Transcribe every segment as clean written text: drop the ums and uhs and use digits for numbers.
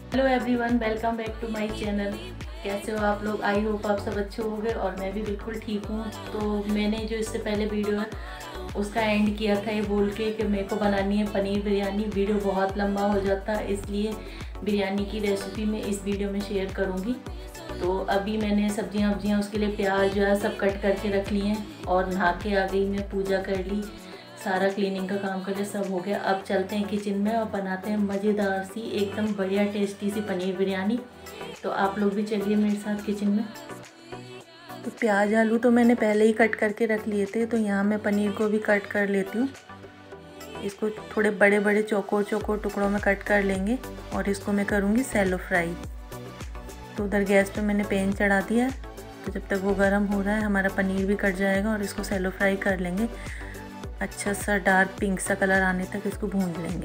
Hello everyone, welcome back to my channel. कैसे हो आप लोग? आई होप आप सब अच्छे होंगे और मैं भी बिल्कुल ठीक हूँ। तो मैंने जो इससे पहले वीडियो है उसका एंड किया था ये बोल के कि मेरे को बनानी है पनीर बिरयानी। वीडियो बहुत लंबा हो जाता है, इसलिए बिरयानी की रेसिपी मैं इस वीडियो में शेयर करूँगी। तो अभी मैंने सब्जियाँ उसके लिए प्याज जो है सब कट करके रख लिए हैं और नहा के आ गई, मैं पूजा कर ली, सारा क्लीनिंग का काम कर लिया, सब हो गया। अब चलते हैं किचन में और बनाते हैं मज़ेदार सी एकदम बढ़िया टेस्टी सी पनीर बिरयानी। तो आप लोग भी चलिए मेरे साथ किचन में। तो प्याज आलू तो मैंने पहले ही कट करके रख लिए थे, तो यहाँ मैं पनीर को भी कट कर लेती हूँ। इसको थोड़े बड़े बड़े चौकोर टुकड़ों में कट कर लेंगे और इसको मैं करूँगी सैलो फ्राई। तो उधर गैस पे मैंने पैन चढ़ा दिया है, तो जब तक वो गर्म हो रहा है हमारा पनीर भी कट जाएगा और इसको सैलो फ्राई कर लेंगे। अच्छा सा डार्क पिंक सा कलर आने तक इसको भून लेंगे।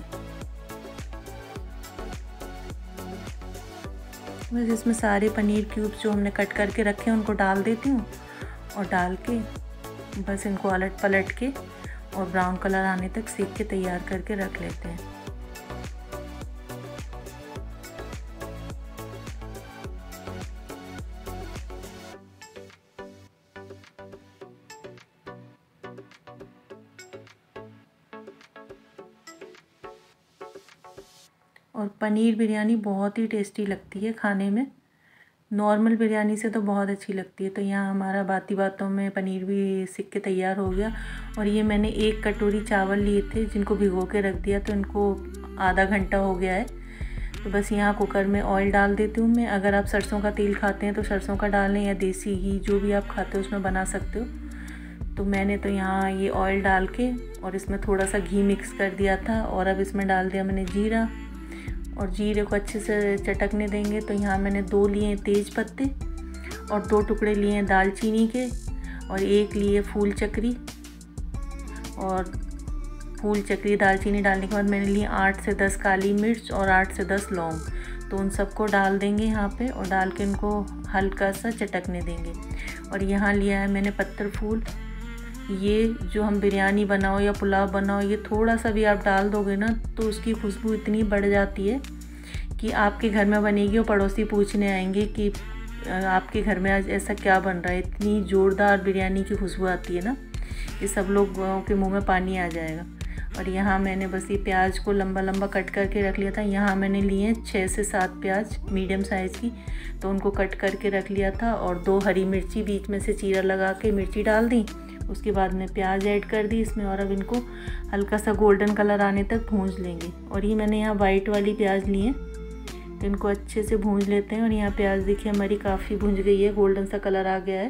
बस इसमें सारे पनीर क्यूब्स जो हमने कट करके रखे हैं उनको डाल देती हूँ और डाल के बस इनको अलट पलट के और ब्राउन कलर आने तक सेक के तैयार करके रख लेते हैं। और पनीर बिरयानी बहुत ही टेस्टी लगती है खाने में, नॉर्मल बिरयानी से तो बहुत अच्छी लगती है। तो यहाँ हमारा बाती बातों में पनीर भी सिक के तैयार हो गया। और ये मैंने 1 कटोरी चावल लिए थे जिनको भिगो के रख दिया, तो इनको आधा घंटा हो गया है। तो बस यहाँ कुकर में ऑयल डाल देती हूँ मैं। अगर आप सरसों का तेल खाते हैं तो सरसों का डाल लें या देसी घी, जो भी आप खाते हो उसमें बना सकते हो। तो मैंने तो यहाँ ये ऑयल डाल के और इसमें थोड़ा सा घी मिक्स कर दिया था और अब इसमें डाल दिया मैंने जीरा और जीरे को अच्छे से चटकने देंगे। तो यहाँ मैंने 2 लिए तेज पत्ते और 2 टुकड़े लिए दालचीनी के और 1 लिए फूल चक्री। और फूल चक्री दालचीनी डालने के बाद मैंने लिए 8 से 10 काली मिर्च और 8 से 10 लौंग। तो उन सबको डाल देंगे यहाँ पे और डाल के इनको हल्का सा चटकने देंगे। और यहाँ लिया है मैंने पत्थर फूल। ये जो हम बिरयानी बनाओ या पुलाव बनाओ, ये थोड़ा सा भी आप डाल दोगे ना तो उसकी खुशबू इतनी बढ़ जाती है कि आपके घर में बनेगी और पड़ोसी पूछने आएंगे कि आपके घर में आज ऐसा क्या बन रहा है। इतनी ज़ोरदार बिरयानी की खुशबू आती है ना कि सब लोगों के मुंह में पानी आ जाएगा। और यहाँ मैंने बस ये प्याज को लंबा लंबा कट करके रख लिया था। यहाँ मैंने लिए 6 से 7 प्याज मीडियम साइज़ की, तो उनको कट करके रख लिया था। और 2 हरी मिर्ची बीच में से चीरा लगा के मिर्ची डाल दी। उसके बाद में प्याज ऐड कर दी इसमें और अब इनको हल्का सा गोल्डन कलर आने तक भूंज लेंगे। और ये मैंने यहाँ वाइट वाली प्याज ली है, तो इनको अच्छे से भूंज लेते हैं। और यहाँ प्याज देखिए हमारी काफ़ी भुंज गई है, गोल्डन सा कलर आ गया है।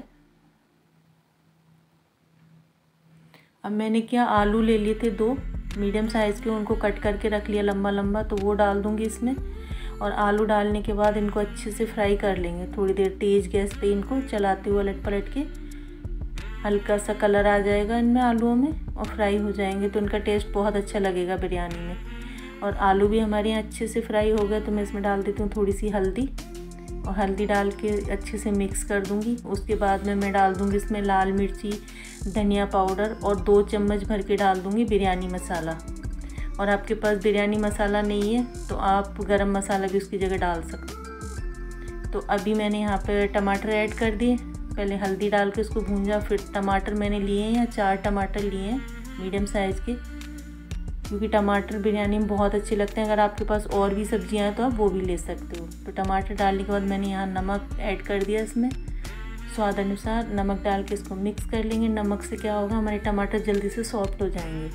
अब मैंने क्या आलू ले लिए थे 2 मीडियम साइज़ के, उनको कट करके रख लिया लंबा लंबा, तो वो डाल दूँगी इसमें। और आलू डालने के बाद इनको अच्छे से फ्राई कर लेंगे थोड़ी देर तेज़ गैस पे, इनको चलाते हुए उलट पलट के। हल्का सा कलर आ जाएगा इनमें आलूओं में और फ्राई हो जाएंगे तो इनका टेस्ट बहुत अच्छा लगेगा बिरयानी में। और आलू भी हमारे यहाँ अच्छे से फ्राई हो गया, तो मैं इसमें डाल देती हूँ थोड़ी सी हल्दी और हल्दी डाल के अच्छे से मिक्स कर दूँगी। उसके बाद में मैं डाल दूँगी इसमें लाल मिर्ची, धनिया पाउडर और 2 चम्मच भर के डाल दूँगी बिरयानी मसाला। और आपके पास बिरयानी मसाला नहीं है तो आप गरम मसाला भी उसकी जगह डाल सकते। तो अभी मैंने यहाँ पर टमाटर ऐड कर दिए, पहले हल्दी डाल के उसको भूंजा, फिर टमाटर मैंने लिए हैं या 4 टमाटर लिए हैं मीडियम साइज़ के, क्योंकि टमाटर बिरयानी में बहुत अच्छे लगते हैं। अगर आपके पास और भी सब्जियां हैं तो आप वो भी ले सकते हो। तो टमाटर डालने के बाद मैंने यहाँ नमक ऐड कर दिया, इसमें स्वाद अनुसार नमक डाल के इसको मिक्स कर लेंगे। नमक से क्या होगा, हमारे टमाटर जल्दी से सॉफ्ट हो जाएंगे।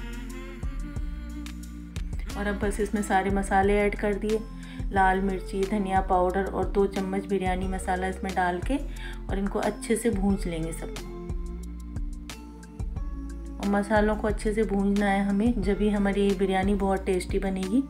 और अब बस इसमें सारे मसाले ऐड कर दिए, लाल मिर्ची, धनिया पाउडर और 2 चम्मच बिरयानी मसाला इसमें डाल के और इनको अच्छे से भूंज लेंगे सब। और मसालों को अच्छे से भूंजना है हमें, जब भी हमारी बिरयानी बहुत टेस्टी बनेगी।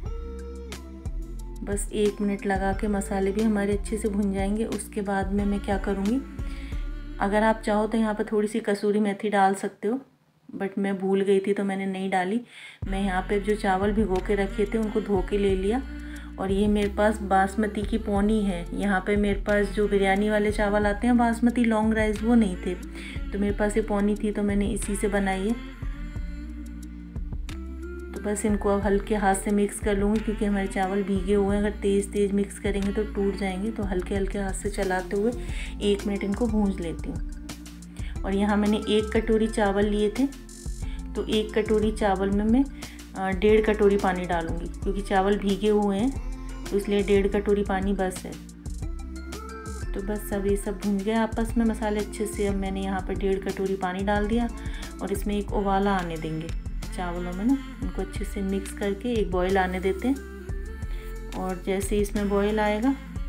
बस 1 मिनट लगा के मसाले भी हमारे अच्छे से भून जाएंगे। उसके बाद में मैं क्या करूँगी, अगर आप चाहो तो यहाँ पर थोड़ी सी कसूरी मेथी डाल सकते हो, बट मैं भूल गई थी तो मैंने नहीं डाली। मैं यहाँ पे जो चावल भिगो के रखे थे उनको धो के ले लिया। और ये मेरे पास बासमती की पौनी है। यहाँ पे मेरे पास जो बिरयानी वाले चावल आते हैं बासमती लॉन्ग राइस, वो नहीं थे, तो मेरे पास ये पौनी थी तो मैंने इसी से बनाई है। तो बस इनको अब हल्के हाथ से मिक्स कर लूँगी, क्योंकि हमारे चावल भीगे हुए हैं। अगर तेज़ मिक्स करेंगे तो टूट जाएंगे, तो हल्के हल्के हाथ से चलाते हुए 1 मिनट इनको भूंज लेती हूँ। और यहाँ मैंने 1 कटोरी चावल लिए थे, तो 1 कटोरी चावल में मैं 1.5 कटोरी पानी डालूँगी, क्योंकि चावल भीगे हुए हैं तो इसलिए 1.5 कटोरी पानी बस है। तो बस अब ये सब भून गया आपस में मसाले अच्छे से। अब मैंने यहाँ पर 1.5 कटोरी पानी डाल दिया और इसमें एक उबाला आने देंगे चावलों में ना। इनको अच्छे से मिक्स करके एक बॉईल आने देते हैं। और जैसे इसमें बॉईल आएगा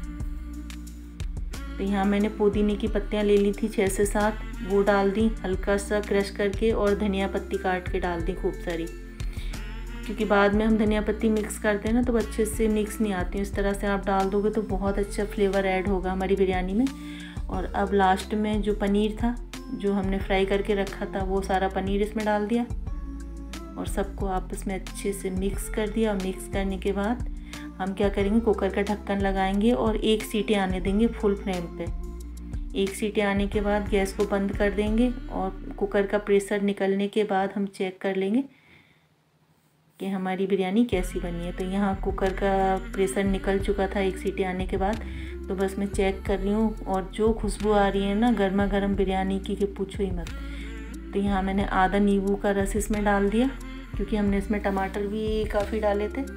तो यहाँ मैंने पुदीने की पत्तियाँ ले ली थी 6 से 7, वो डाल दी हल्का सा क्रश करके, और धनिया पत्ती काट के डाल दी खूब सारी, क्योंकि बाद में हम धनिया पत्ती मिक्स करते हैं ना तो अच्छे से मिक्स नहीं आती। इस तरह से आप डाल दोगे तो बहुत अच्छा फ्लेवर ऐड होगा हमारी बिरयानी में। और अब लास्ट में जो पनीर था जो हमने फ्राई करके रखा था, वो सारा पनीर इसमें डाल दिया और सबको आपस में अच्छे से मिक्स कर दिया। और मिक्स करने के बाद हम क्या करेंगे, कुकर का ढक्कन लगाएंगे और 1 सीटी आने देंगे फुल फ्लेम पे। 1 सीटी आने के बाद गैस को बंद कर देंगे और कुकर का प्रेशर निकलने के बाद हम चेक कर लेंगे कि हमारी बिरयानी कैसी बनी है। तो यहाँ कुकर का प्रेशर निकल चुका था 1 सीटी आने के बाद। तो बस मैं चेक कर रही हूँ और जो खुशबू आ रही है ना गर्मा गर्म बिरयानी की, कि पूछो ही मत। तो यहाँ मैंने आधा नींबू का रस इसमें डाल दिया, क्योंकि हमने इसमें टमाटर भी काफ़ी डाले थे।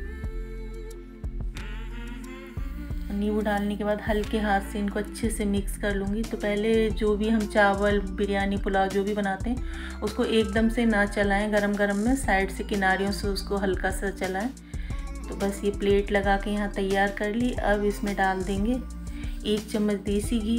नींबू डालने के बाद हल्के हाथ से इनको अच्छे से मिक्स कर लूँगी। तो पहले जो भी हम चावल, बिरयानी, पुलाव जो भी बनाते हैं उसको एकदम से ना चलाएं, गरम गरम में साइड से किनारियों से उसको हल्का सा चलाएं। तो बस ये प्लेट लगा के यहाँ तैयार कर ली। अब इसमें डाल देंगे 1 चम्मच देसी घी,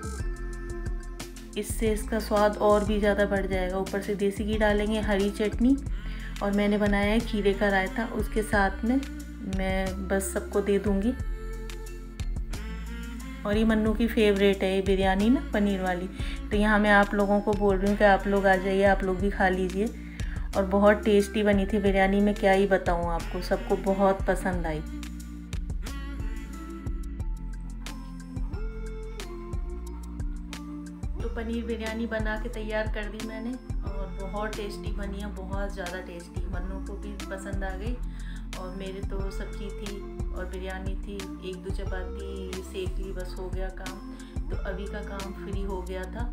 इससे इसका स्वाद और भी ज़्यादा बढ़ जाएगा। ऊपर से देसी घी डालेंगे, हरी चटनी, और मैंने बनाया है खीरे का रायता, उसके साथ में मैं बस सबको दे दूँगी। और ये मन्नू की फेवरेट है ये बिरयानी ना, पनीर वाली। तो यहाँ मैं आप लोगों को बोल रही हूँ कि आप लोग आ जाइए, आप लोग भी खा लीजिए। और बहुत टेस्टी बनी थी बिरयानी, में क्या ही बताऊँ आपको, सबको बहुत पसंद आई। तो पनीर बिरयानी बना के तैयार कर दी मैंने और बहुत टेस्टी बनी है, बहुत ज़्यादा टेस्टी। मन्नू को भी पसंद आ गई। और मेरे तो सब्जी थी और बिरयानी थी, 1-2 चपाती सेक ली, बस हो गया काम। तो अभी का काम फ्री हो गया था।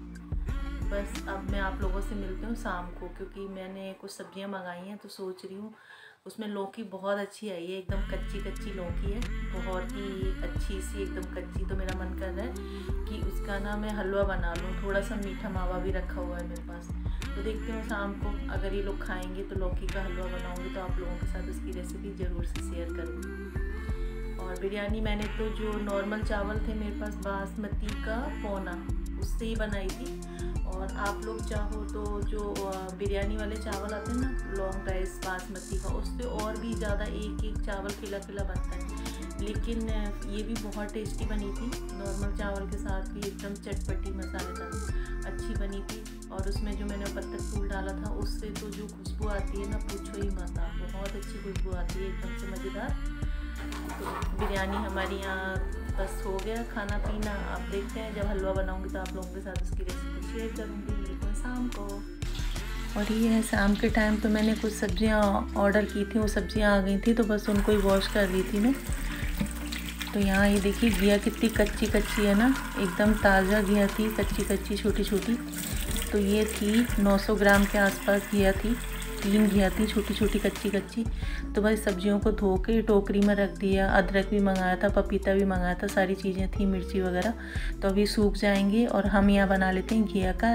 बस अब मैं आप लोगों से मिलती हूँ शाम को, क्योंकि मैंने कुछ सब्जियाँ मंगाई हैं। तो सोच रही हूँ, उसमें लौकी बहुत अच्छी आई है, एकदम कच्ची लौकी है, बहुत ही अच्छी सी एकदम कच्ची। तो मेरा मन कर रहा है कि उसका ना मैं हलवा बना लूँ। थोड़ा सा मीठा मावा भी रखा हुआ है मेरे पास। तो देखती हूँ शाम को अगर ये लोग खाएंगे तो लौकी का हलवा बनाऊँगी, तो आप लोगों के साथ उसकी रेसिपी ज़रूर से शेयर करूँगी। और बिरयानी मैंने तो जो नॉर्मल चावल थे मेरे पास, बासमती का पौना, उससे ही बनाई थी। और आप लोग चाहो तो जो बिरयानी वाले चावल आते हैं ना, लॉन्ग राइस बासमती का, उससे और भी ज़्यादा एक चावल खिला बनता है। लेकिन ये भी बहुत टेस्टी बनी थी, नॉर्मल चावल के साथ भी एकदम चटपटी मसालेदार अच्छी बनी थी। और उसमें जो मैंने पत्ता फूल डाला था, उससे तो जो खुशबू आती है ना, पूछो ही मत, बहुत अच्छी खुशबू आती है, एकदम से मज़ेदार। तो बिरयानी हमारी यहाँ बस हो गया खाना पीना। आप देखते हैं जब हलवा बनाऊंगी तो आप लोगों के साथ उसकी रेसिपी शेयर करूँगी। मिलते हैं शाम को। और ये है शाम के टाइम, तो मैंने कुछ सब्जियाँ ऑर्डर की थी, वो सब्जियाँ आ गई थी, तो बस उनको ही वॉश कर ली थी मैं। तो यहाँ ये देखिए घिया कितनी कच्ची है ना, एकदम ताज़ा घिया थी, कच्ची छोटी। तो ये थी 900 ग्राम के आसपास घिया थी, 3 घिया थी छोटी कच्ची। तो बस सब्जियों को धो के टोकरी में रख दिया। अदरक भी मंगाया था, पपीता भी मंगाया था, सारी चीज़ें थी, मिर्ची वगैरह। तो अभी सूख जाएंगे और हम यहाँ बना लेते हैं घिया का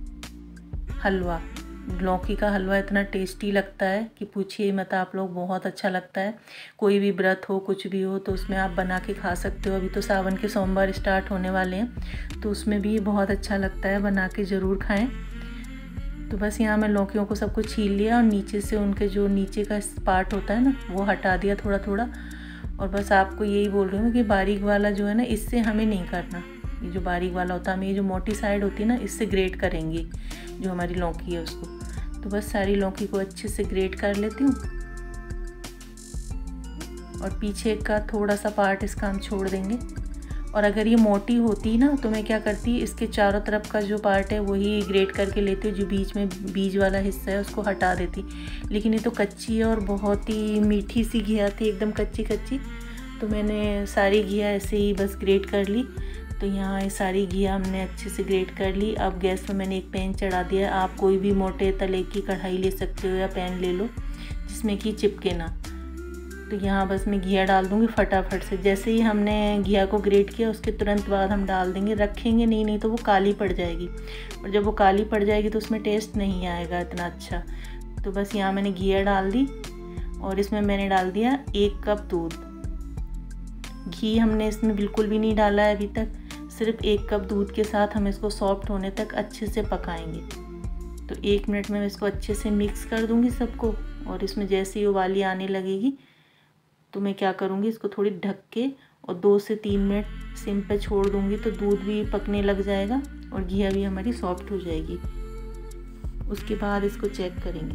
हलवा। लौकी का हलवा इतना टेस्टी लगता है कि पूछिए मत आप लोग, बहुत अच्छा लगता है। कोई भी व्रत हो, कुछ भी हो, तो उसमें आप बना के खा सकते हो। अभी तो सावन के सोमवार स्टार्ट होने वाले हैं, तो उसमें भी बहुत अच्छा लगता है, बना के ज़रूर खाएं। तो बस यहाँ मैं लौकियों को सबको छील लिया और नीचे से उनके जो नीचे का पार्ट होता है ना, वो हटा दिया थोड़ा। और बस आपको यही बोल रही हूँ कि बारीक वाला जो है ना, इससे हमें नहीं करना। ये जो बारीक वाला होता है, हमें ये जो मोटी साइड होती है ना, इससे ग्रेट करेंगे जो हमारी लौकी है उसको। तो बस सारी लौकी को अच्छे से ग्रेट कर लेती हूँ और पीछे का थोड़ा सा पार्ट इसका हम छोड़ देंगे। और अगर ये मोटी होती ना तो मैं क्या करती, इसके चारों तरफ का जो पार्ट है वही ग्रेट करके लेती हूँ, जो बीच में बीज वाला हिस्सा है उसको हटा देती। लेकिन ये तो कच्ची है और बहुत ही मीठी सी घिया थी, एकदम कच्ची कच्ची, तो मैंने सारी घिया ऐसे ही बस ग्रेट कर ली। तो यहाँ ये सारी घिया हमने अच्छे से ग्रेट कर ली। अब गैस पर मैंने एक पैन चढ़ा दिया है। आप कोई भी मोटे तले की कढ़ाई ले सकते हो या पैन ले लो जिसमें कि चिपके ना। तो यहाँ बस मैं घिया डाल दूँगी फटाफट से। जैसे ही हमने घिया को ग्रेट किया उसके तुरंत बाद हम डाल देंगे, रखेंगे नहीं तो वो काली पड़ जाएगी, और जब वो काली पड़ जाएगी तो उसमें टेस्ट नहीं आएगा इतना अच्छा। तो बस यहाँ मैंने घिया डाल दी और इसमें मैंने डाल दिया 1 कप दूध। घी हमने इसमें बिल्कुल भी नहीं डाला है अभी तक, सिर्फ 1 कप दूध के साथ हम इसको सॉफ्ट होने तक अच्छे से पकाएंगे। तो 1 मिनट में मैं इसको अच्छे से मिक्स कर दूँगी सबको, और इसमें जैसे ही उबाली आने लगेगी तो मैं क्या करूँगी, इसको थोड़ी ढक के और 2 से 3 मिनट सिम पे छोड़ दूँगी, तो दूध भी पकने लग जाएगा और घिया भी हमारी सॉफ्ट हो जाएगी। उसके बाद इसको चेक करेंगे।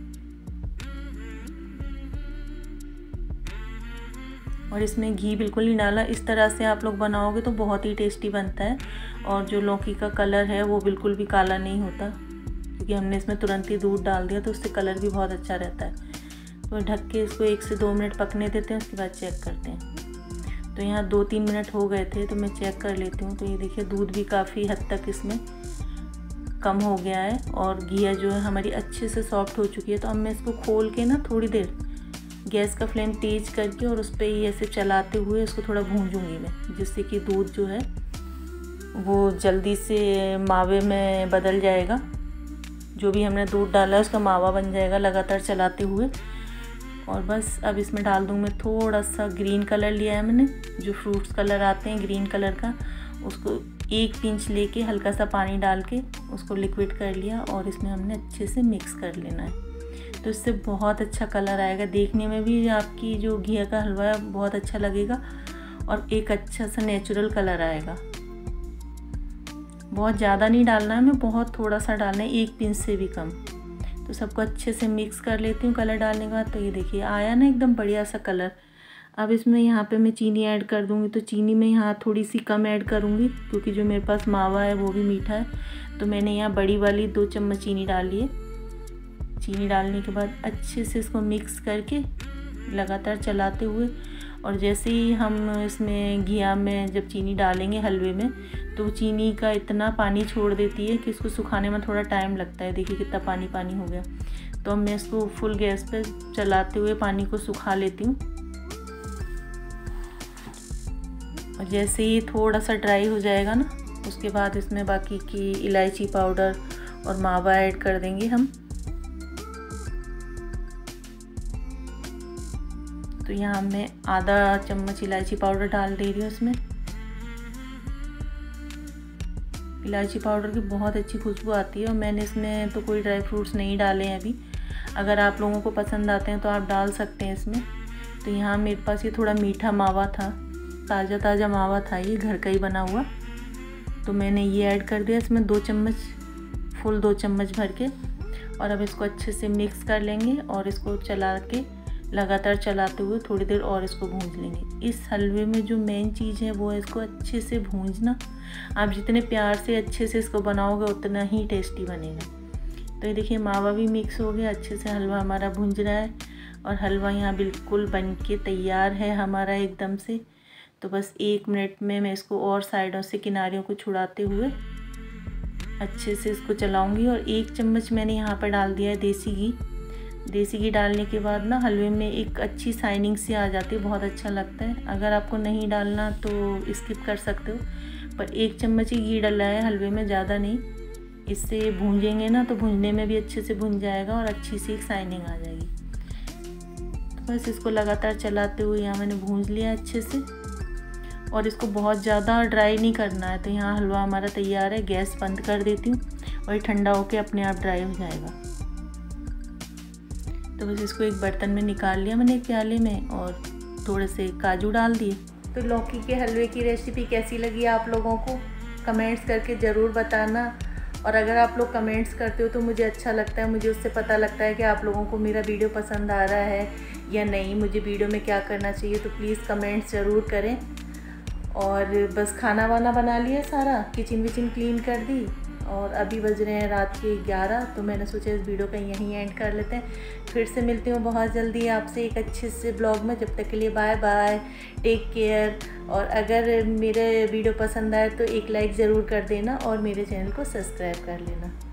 और इसमें घी बिल्कुल नहीं डाला। इस तरह से आप लोग बनाओगे तो बहुत ही टेस्टी बनता है, और जो लौकी का कलर है वो बिल्कुल भी काला नहीं होता, क्योंकि हमने इसमें तुरंत ही दूध डाल दिया तो उससे कलर भी बहुत अच्छा रहता है। तो ढक के इसको 1 से 2 मिनट पकने देते हैं, उसके बाद चेक करते हैं। तो यहाँ 2-3 मिनट हो गए थे, तो मैं चेक कर लेती हूँ। तो ये देखिए दूध भी काफ़ी हद तक इसमें कम हो गया है और घिया जो है हमारी अच्छे से सॉफ्ट हो चुकी है। तो अब मैं इसको खोल के ना थोड़ी देर गैस का फ्लेम तेज़ करके और उस पर ही ऐसे चलाते हुए इसको थोड़ा भूंजूंगी मैं, जिससे कि दूध जो है वो जल्दी से मावे में बदल जाएगा। जो भी हमने दूध डाला है उसका मावा बन जाएगा लगातार चलाते हुए। और बस अब इसमें डाल दूँ मैं थोड़ा सा ग्रीन कलर लिया है मैंने, जो फ्रूट्स कलर आते हैं ग्रीन कलर का, उसको 1 पिंच लेके हल्का सा पानी डाल के उसको लिक्विड कर लिया और इसमें हमने अच्छे से मिक्स कर लेना है। तो इससे बहुत अच्छा कलर आएगा, देखने में भी आपकी जो घिया का हलवा है बहुत अच्छा लगेगा और एक अच्छा सा नेचुरल कलर आएगा। बहुत ज़्यादा नहीं डालना है हमें, बहुत थोड़ा सा डालना है, 1 पिंच से भी कम। तो सबको अच्छे से मिक्स कर लेती हूँ कलर डालने के बाद। तो ये देखिए आया ना एकदम बढ़िया सा कलर। अब इसमें यहाँ पे मैं चीनी ऐड कर दूँगी। तो चीनी में यहाँ थोड़ी सी कम ऐड करूँगी, क्योंकि जो मेरे पास मावा है वो भी मीठा है। तो मैंने यहाँ बड़ी वाली 2 चम्मच चीनी डाल ली है। चीनी डालने के बाद अच्छे से इसको मिक्स करके लगातार चलाते हुए, और जैसे ही हम इसमें घिया में जब चीनी डालेंगे हलवे में, तो चीनी का इतना पानी छोड़ देती है कि इसको सुखाने में थोड़ा टाइम लगता है। देखिए कितना पानी पानी हो गया। तो अब मैं इसको फुल गैस पे चलाते हुए पानी को सुखा लेती हूँ। और जैसे ही थोड़ा सा ड्राई हो जाएगा ना, उसके बाद इसमें बाकी की इलायची पाउडर और मावा ऐड कर देंगे हम। तो यहाँ मैं आधा चम्मच इलायची पाउडर डाल दे रही हूँ इसमें। इलायची पाउडर की बहुत अच्छी खुशबू आती है, और मैंने इसमें तो कोई ड्राई फ्रूट्स नहीं डाले हैं अभी। अगर आप लोगों को पसंद आते हैं तो आप डाल सकते हैं इसमें। तो यहाँ मेरे पास ये थोड़ा मीठा मावा था, ताज़ा ताज़ा मावा था, ये घर का ही बना हुआ। तो मैंने ये ऐड कर दिया इसमें 2 चम्मच, फुल 2 चम्मच भर के। और अब इसको अच्छे से मिक्स कर लेंगे और इसको चला के लगातार चलाते हुए थोड़ी देर और इसको भूंज लेंगे। इस हलवे में जो मेन चीज़ है वो है इसको अच्छे से भूंजना। आप जितने प्यार से अच्छे से इसको बनाओगे उतना ही टेस्टी बनेगा। तो ये देखिए मावा भी मिक्स हो गया, अच्छे से हलवा हमारा भूंज रहा है और हलवा यहाँ बिल्कुल बन के तैयार है हमारा एकदम से। तो बस 1 मिनट में मैं इसको और साइडों से किनारियों को छुड़ाते हुए अच्छे से इसको चलाऊँगी। और 1 चम्मच मैंने यहाँ पर डाल दिया है देसी घी। देसी घी डालने के बाद ना हलवे में एक अच्छी शाइनिंग सी आ जाती है, बहुत अच्छा लगता है। अगर आपको नहीं डालना तो स्किप कर सकते हो, पर 1 चम्मच ही घी डाला है हलवे में, ज़्यादा नहीं। इससे भूंजेंगे ना तो भूंजने में भी अच्छे से भूंज जाएगा और अच्छी सी एक शाइनिंग आ जाएगी। तो बस इसको लगातार चलाते हुए यहाँ मैंने भूंज लिया अच्छे से, और इसको बहुत ज़्यादा ड्राई नहीं करना है। तो यहाँ हलवा हमारा तैयार है। गैस बंद कर देती हूँ और ये ठंडा होकर अपने आप ड्राई हो जाएगा। तो बस इसको एक बर्तन में निकाल लिया मैंने, एक प्याले में, और थोड़े से काजू डाल दिए। तो लौकी के हलवे की रेसिपी कैसी लगी आप लोगों को कमेंट्स करके ज़रूर बताना। और अगर आप लोग कमेंट्स करते हो तो मुझे अच्छा लगता है, मुझे उससे पता लगता है कि आप लोगों को मेरा वीडियो पसंद आ रहा है या नहीं, मुझे वीडियो में क्या करना चाहिए। तो प्लीज़ कमेंट्स ज़रूर करें। और बस खाना वाना बना लिया सारा, किचन विचन क्लीन कर दी और अभी बज रहे हैं रात के 11। तो मैंने सोचा इस वीडियो का यहीं एंड कर लेते हैं। फिर से मिलती हूँ बहुत जल्दी आपसे एक अच्छे से ब्लॉग में। जब तक के लिए बाय बाय, टेक केयर। और अगर मेरे वीडियो पसंद आए तो एक लाइक ज़रूर कर देना और मेरे चैनल को सब्सक्राइब कर लेना।